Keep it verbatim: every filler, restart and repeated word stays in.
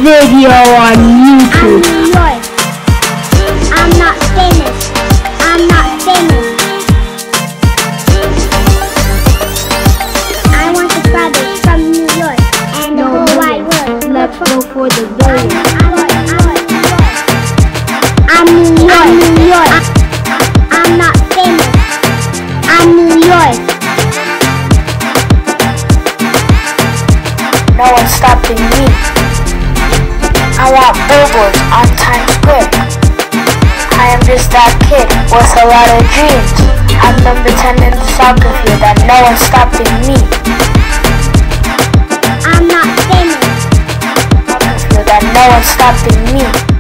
video on YouTube. I'm New York. I'm not famous. I'm not famous. I want the brothers from New York and the No, whole no. wide world. Let's go for the billion. I'm New York. I'm New York. I'm not famous. I'm New York. No one's stopping me. I want billboards on Times Square. I am just that kid with a lot of dreams. I'm number ten in the soccer field and no one's stopping me. I'm not famous. Soccer field and no one's stopping me.